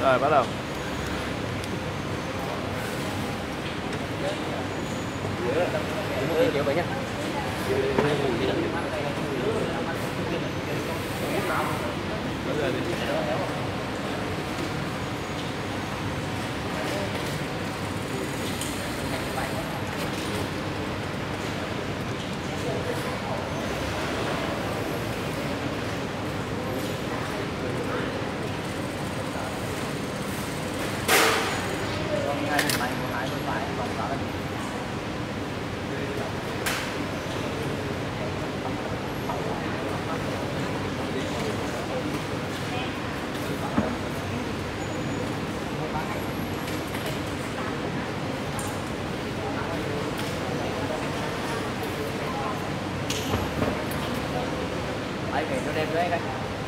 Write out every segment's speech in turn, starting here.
Rồi bắt đầu. Kiểu vậy nhá. Đấy, cái nó đẹp đấy anh.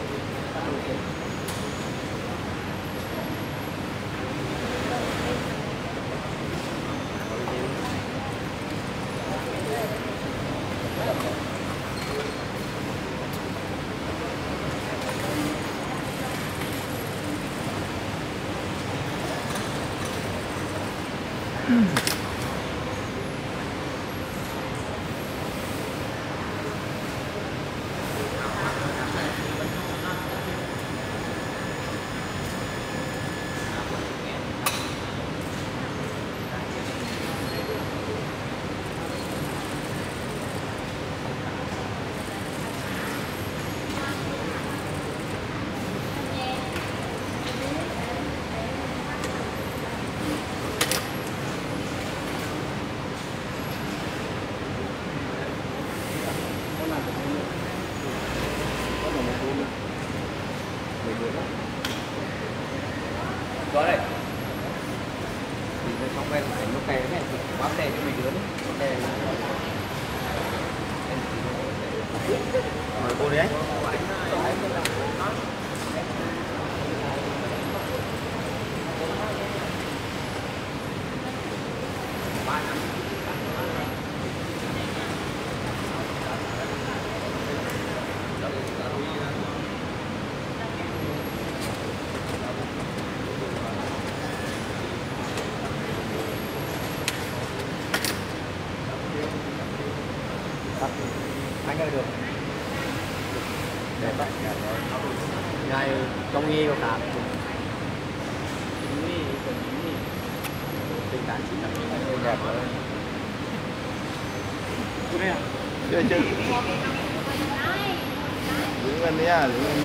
Có đây. Thì nó xong quen phải nó kè này, bám đè cho mình lớn. Đè. Mời cô đi anh. Anh ơi được. Đẹp đấy. Ngay trong nghi có cả. Tình cảm chỉ là đẹp rồi. Chưa chưa. Đứng lên đi à.